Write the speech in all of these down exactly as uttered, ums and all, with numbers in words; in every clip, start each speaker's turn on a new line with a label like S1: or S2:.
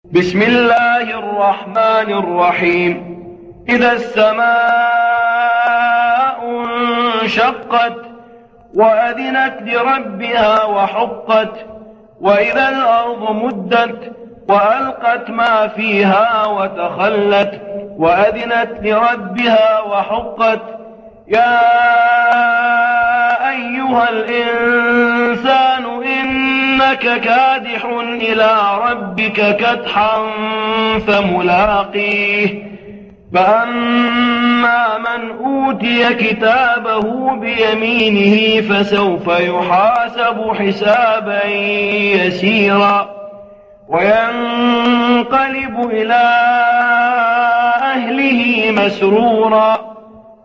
S1: بسم الله الرحمن الرحيم. إذا السماء انشقت وأذنت لربها وحقت وإذا الأرض مدت وألقت ما فيها وتخلت وأذنت لربها وحقت يا أيها الإنسان إنك كادح إلى ربك كدحا فملاقيه فأما من أوتي كتابه بيمينه فسوف يحاسب حسابا يسيرا وينقلب إلى أهله مسرورا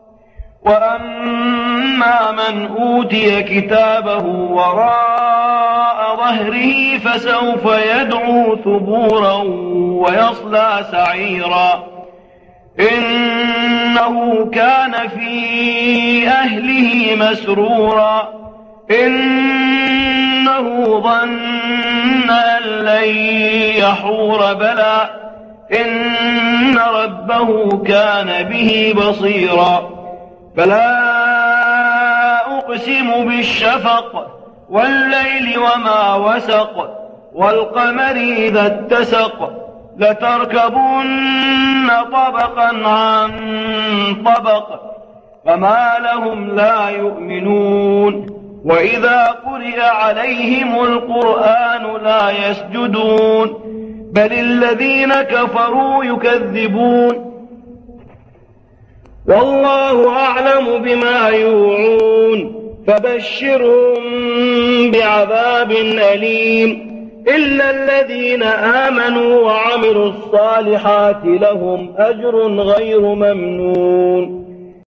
S1: وأما من أوتي كتابه وراء ظهره فسوف يدعو ثبورا ويصلى سعيرا إنه كان في أهله مسرورا إنه ظن أن لن يحور بلى إن ربه كان به بصيرا فلا أقسم بالشفق والليل وما وسق والقمر إذا اتسق لتركبن طبقا عن طبق فما لهم لا يؤمنون وإذا قرئ عليهم القرآن لا يسجدون بل الذين كفروا يكذبون والله أعلم بما يوعون فبشرهم بعذاب أليم إلا الذين آمنوا وعملوا الصالحات لهم أجر غير ممنون